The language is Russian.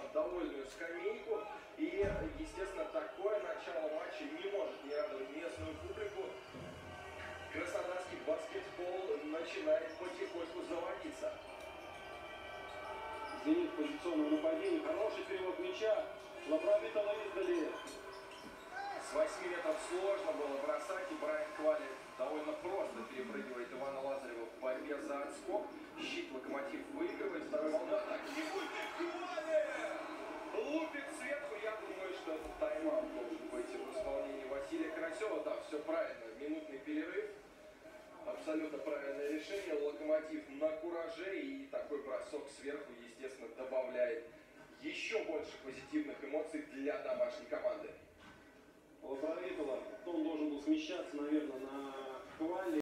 довольную скамейку. И, естественно, такое начало матча не может не радовать местную публику. Краснодарский баскетбол начинает потихоньку заводиться. Зенит в позиционном нападении. Хороший перевод мяча. Лабровитова издали. С 8 метров сложно было бросать, и Брайан Квали довольно просто перепрыгивает Ивана Лазарева в борьбе за отскок. Щит Локомотив выигрывает, второй волна атаки. Лупит сверху, я думаю, что это тайм-аут должен быть в исполнении Василия Карасева. Да, все правильно, минутный перерыв. Абсолютно правильное решение. Локомотив на кураже, и такой бросок сверху, естественно, добавляет еще больше позитивных эмоций для домашней команды. Лабровитова, он должен был смещаться, наверное, на Квали.